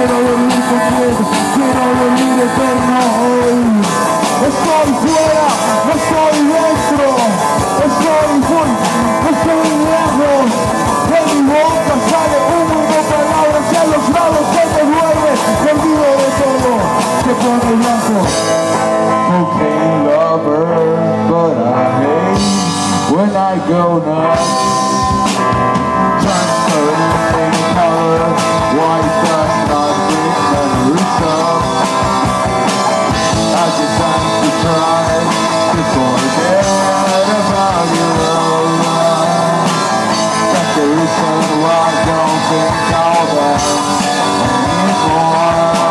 quiero dormir completo, quiero dormir eterno hoy. Estoy fuera, no estoy dentro, estoy full, no estoy lejos. De mi boca sale humo de palabras y a los lados se me duerme, me olvido de todo, se pone blanco. Cocaine lover, but I hate when I go nuts. Transparent in color, white does not bring memories up. I just have to try to forget about your love. That's the reason why I don't think all that anymore.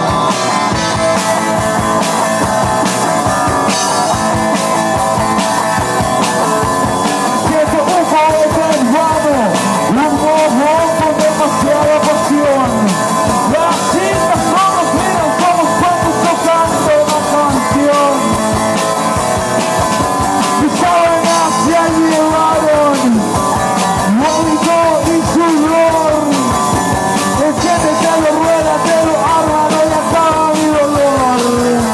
Demasiada pasión. Las cintas no nos miran, somos cuantos tocando una canción. Mis sábanas ya llevaron vómito y sudor. Enciéndete a la rueda, te lo ármalo y acaba mi dolor.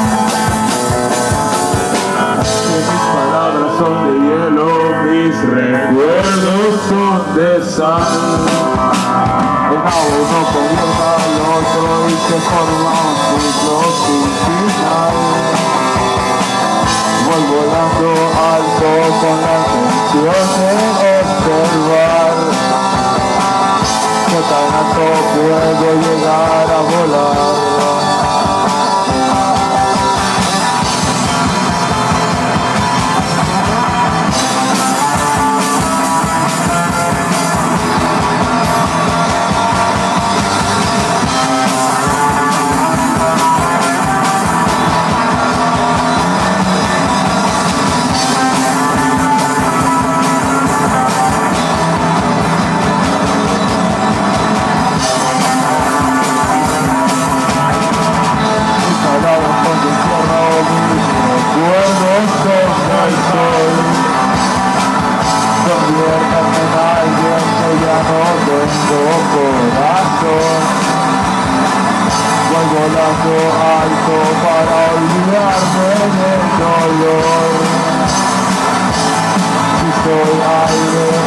Que mis palabras son de hielo, mis recuerdos son de sal. Uno comienza al otro y se forma un ciclo sin final. Voy volando alto con la intención de observar qué tan alto puedo llegar a volar. Conviértame en alguien que ya no tengo corazón. Voy volando alto para olvidarme del dolor. Si soy aire